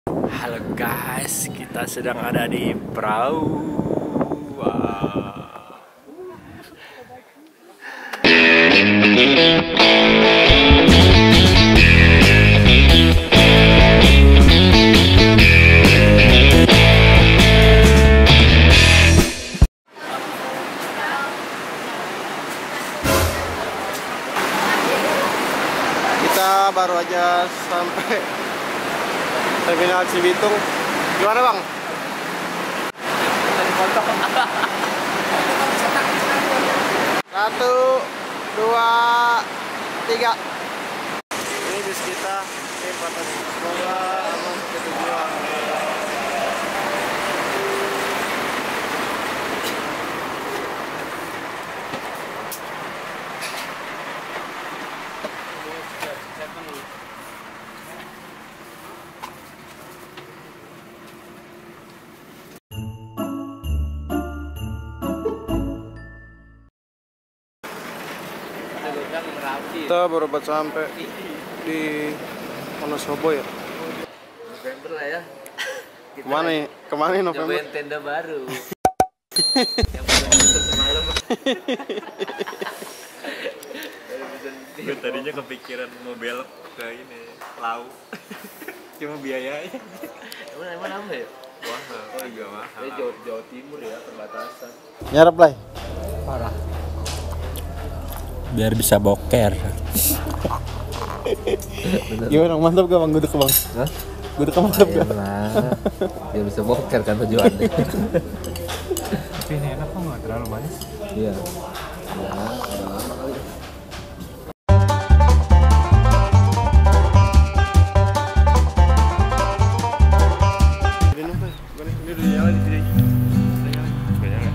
Halo guys, kita sedang ada di perahu. Wah. Kita baru aja sampai Terminal Cibitung. Gimana bang? Satu, dua, tiga. Ini bis kita. Semoga aman ke tujuan. Kita baru sampai di Wonosobo ya. November lah ya. Kemana nih? Kemana nih November? Cobain tenda baru. Yang belum tutup semalam. Gue tadinya kepikiran mau belok ke ini Lau. Cuma biayanya. Emang apa ya? Mahal. Oh iya mahal. Jawa Timur ya, perbatasan. Nyarap lah. Parah. Biar bisa boker. Gimana mantap gak bang? Gudeg bang? Hah? Gudeg mantap gak? Lah. Biar bisa boker kan tujuannya. Tapi ini enak kok, nggak terlalu manis. Iya. Ya, udah lama kali. Ini udah nyala di sini. Udah nyala.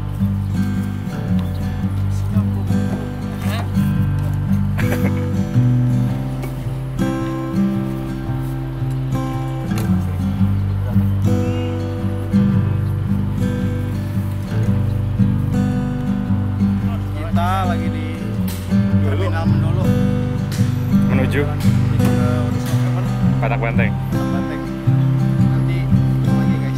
Kita lagi di Terminal Mendolo Menuju ke Wonosobo. Patak Banteng. Banteng. Nanti ketemu lagi guys.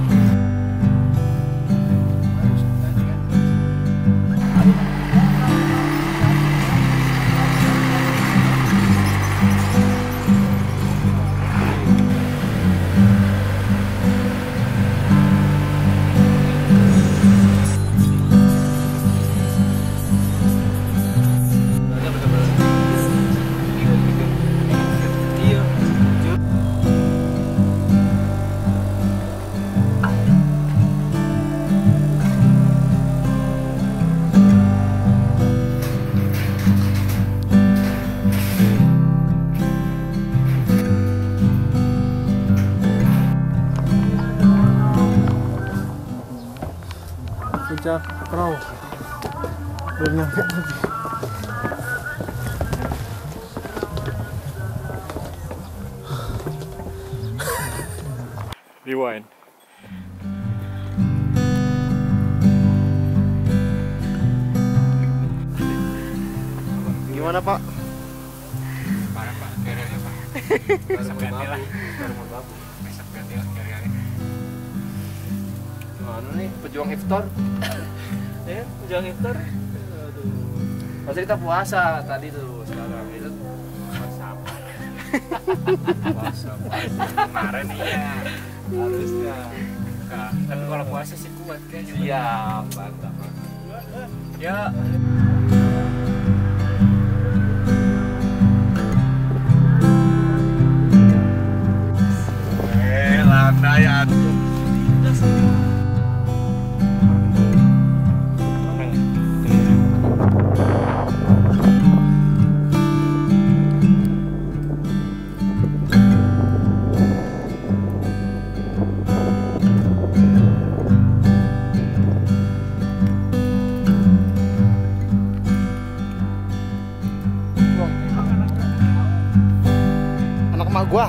Puncak perahu belum nyampe lagi. Rewind. Gimana pak? Parah pak, carriernya pak. Besok ganti lah. Besok ganti lah carriernya. Gimana nih? Pejuang iftar. Ya, pejuang iftar. Aduh. Pas kita puasa tadi tuh, sekarang itu Puasa apa? Puasa kemarin iya. harusnya. Enggak, tapi kalau puasa sih kuat kayaknya. Siap, mantap. Ya. Landai aduh. Anak emak gua.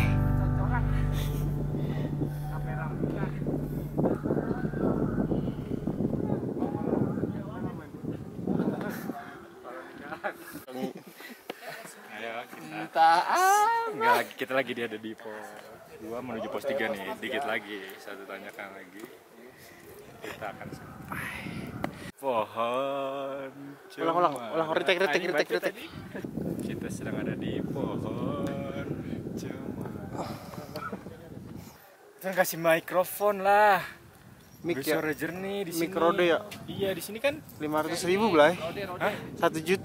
Ayo kita. Entah Enggak lagi, kita lagi di ada di pos. 2 menuju pos 3 nih, dikit lagi, satu tanjakan lagi. Kita akan sampai pohon cemara. Ulang, retake. Kita sedang ada di pohon cemara. Kita kasih mikrofon lah. Mic ya? Suara jernih di sini. Mic Rode ya? Iya, di sini kan 500.000 Blay. Hah? 1 juta.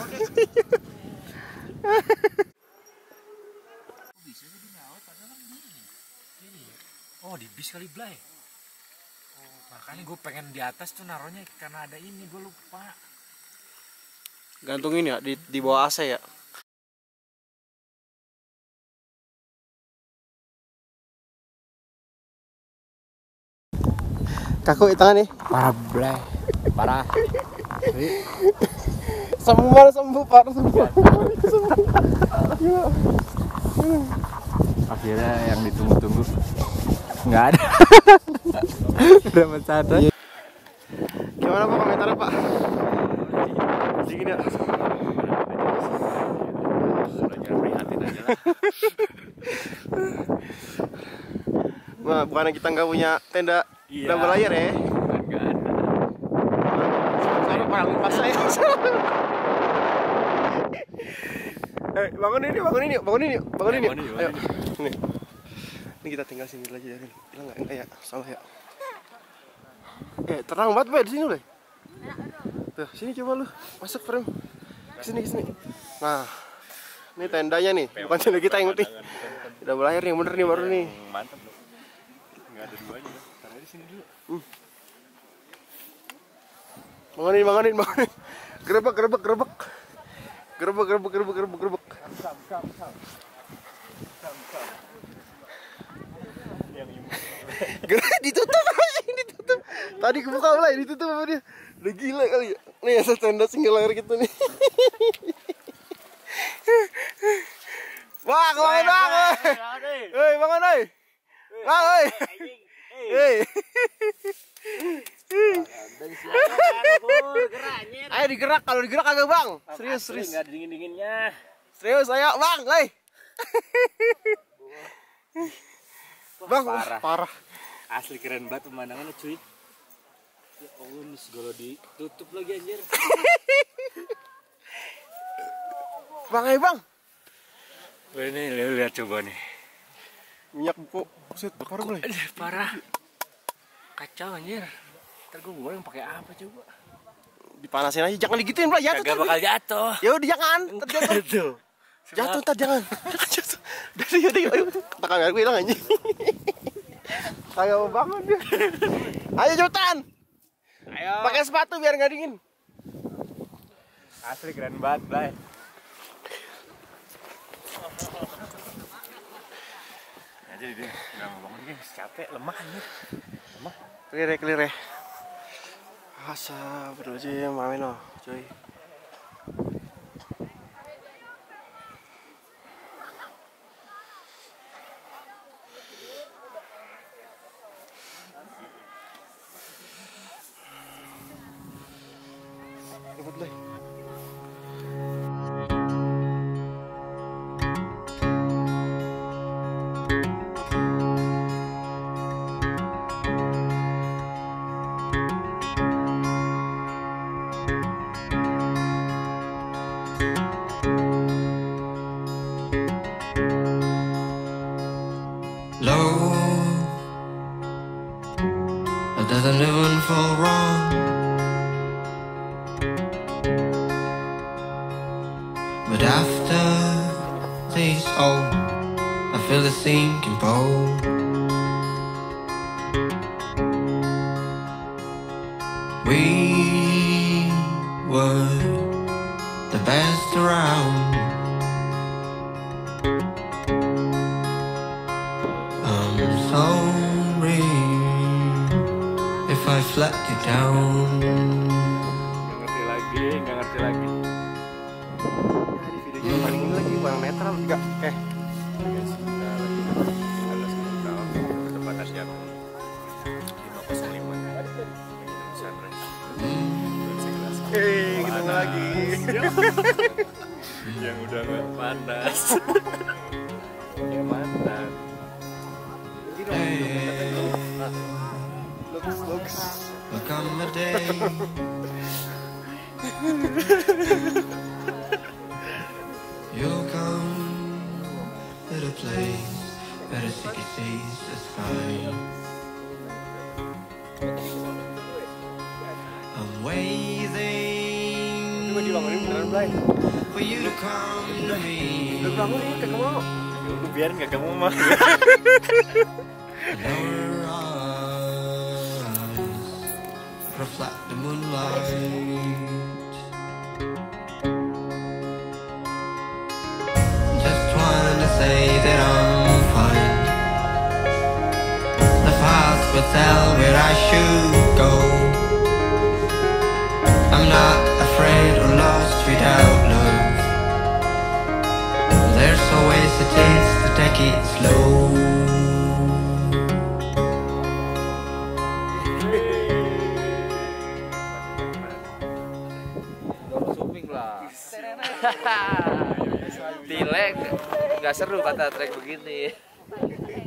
Oh, di bis kali Blay. Oh, makanya gue pengen di atas tuh naruhnya karena ada ini, gue lupa. Gantungin ya di bawah AC ya. Kaku tangan nih. Parah Blay. Parah. Sembuh parah. Akhirnya yang ditunggu-tunggu nggak ada. Udah mencatat. Gimana Pak komentarnya Pak? Dingin ya. Jangan prihatin aja lah. Nah, bukannya kita nggak punya tenda Iya. double layer ya? Nggak ada. Soalnya paling pas saya. Bangunin yuk. Ayo. Ini kita tinggal sini aja ya. Bilang enggak ya? Salah ya. Terang banget Bay di sini Bay. Tuh, sini coba lu. Masuk frame. Kesini. Nah, ini tendanya nih, bukan tenda kita yang penting. Double layer yang bener nih baru nih. Mantap loh. Nggak ada duanya. Taruh di sini dulu. Bangunin. Gerebek. Ditutup. Tadi kebuka mulai ditutup sama dia. Udah gila kali ya. Nih asal tenda single layer gitu nih. Bang, bangun. Hei, bangun hei. Bang, hei. Hei. Ayo digerak, kalau digerak kagak Bang. Serius. Nggak ada dingin-dinginnya. Serius ayo Bang, hei. Bang, parah. Asli keren banget pemandangannya cuy. Ya Allah, ini segala ditutup lagi anjir. Bang, ayo Bang. Wah, ini lihat coba nih. Minyak buku. Buset, parah boleh. Parah. Kacau anjir. Ntar gue goreng pakai apa coba? Dipanasin aja, jangan digituin Bang, jatuh. Kagak bakal jatuh. Ya udah jangan, terjatuh. Jatuh ntar jangan. Jatuh. Dari ayo. Tangan gue hilang anjing. Kayak mau bangun dia. Ayo cepetan. Ayo. Pakai sepatu biar nggak dingin. Asli keren banget, Blay. Jadi dia nggak mau bangun guys, capek, lemah anjir. Lemah. Clear. Asa, berdua main loh, cuy. Ikut Blay. Love doesn't even fall wrong, but after this all, I feel the sinking boat. We were the best around. I'm sorry if I've let you down. Nggak ngerti lagi. Di videonya paling ini lagi barang netral enggak? Guys, kita lagi ada sekitar ketepatan jam 5.05 sunrise. Kita lagi. Yang udah nggak panas. Ya mantap. Looks. will come a day. You'll come to the place where the city sees the sky. I'm waiting Coba dibangunin beneran, Blay. for you to come to me. Udah bangun nih, kagak mau. Biar nggak kamu mah. And our eyes reflect the moonlight. Just wanted to say that I'm fine. The past will tell where I should go. I'm not afraid or lost without love. There's always a chance to take it slow. Zooming lah. Tilek nggak seru kata track begini.